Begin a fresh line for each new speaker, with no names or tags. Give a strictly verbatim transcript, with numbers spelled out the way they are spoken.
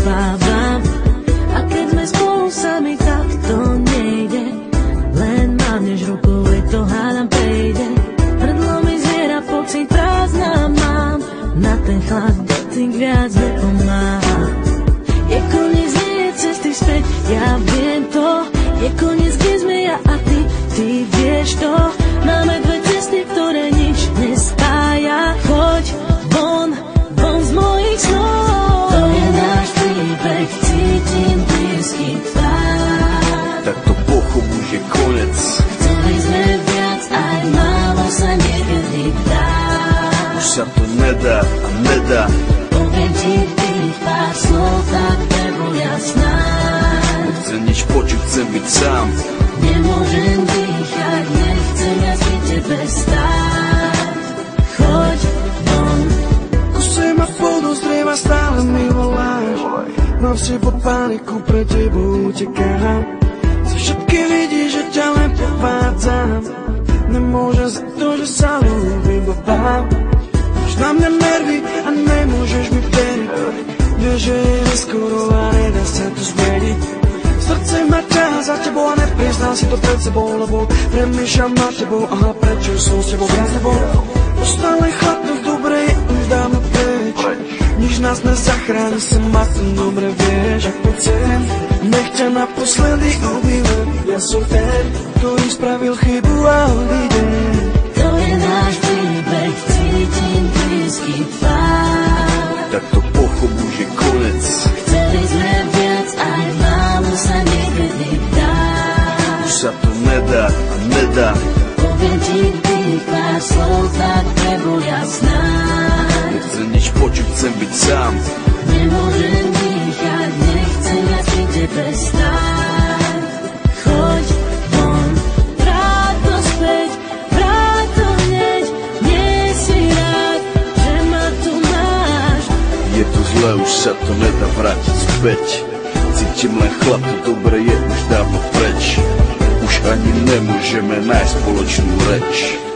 nespávam. A keď sme spolu sami, tak to nejde. Len mávneš rukou, veď to hádam prejde. Predlomy zviera, pocit prázdna mám. Na ten chlad tým viac nepomáha. Je koniec, nie je cesty späť, ja viem to. Je koniec, kde sme ja a ty, ty vieš to. Máme dve cesty, ktoré nič nespája. Choď von, von z mojich snov. To je náš príbeh, cítim blízky tvár.
Tak to pochop, už je konec.
Chceli sme viac, aj málo sa niekedy dá.
Už sa to nedá a nedá.
Poviem ti tých pár slov, tak nebol jasná.
Nechcem nič počuť, chcem byť sám.
Nemôžem dýchať, nechcem ja pri tebe stáť. Choď von.
Kuse ma podozriem a stále mi voláš. Mám v sebe paniku, pre tebou utekám. Si všetky vidíš, že ťa len povádzam. Nemôžem za to, že sa ľúbim, babám. Máš na mňa nervy a nemôžeš mi veriť. Vieš, že je neskoro a nedá sa to zmeniť. Srdce ma ťahá za tebou a nepriznám si to pred sebou, lebo premýšľam nad tebou, aha, prečo som s tebou viac nebol. Ostal len chlapnúť dobre, je už dávno preč. Nič nás nezachráni, sem ma to dobre vieš. Ak to chcem, nech ťa naposledy objímem. Ja som ten, ktorý spravil chybu a odídem.
To je náš príbeh, cítim blízky tvár.
Tak to pochop, už je konec.
Chceli sme viac, aj málo sa niekedy dá.
Už sa to nedá a nedá.
Poviem ti tých pár slov, tak nebol jasná.
Nechcem nič počuť, chcem byť sám.
Nemôžem dýchať, nechcem ja pri tebe stáť. Choď von, vráť to späť, vráť to hneď. Nie si rád, že ma tu máš.
Je to zle, už sa to nedá vrátiť späť. Cítim len chlap, to dobre je už dávno preč. Už ani nemôžeme nájsť spoločnú reč.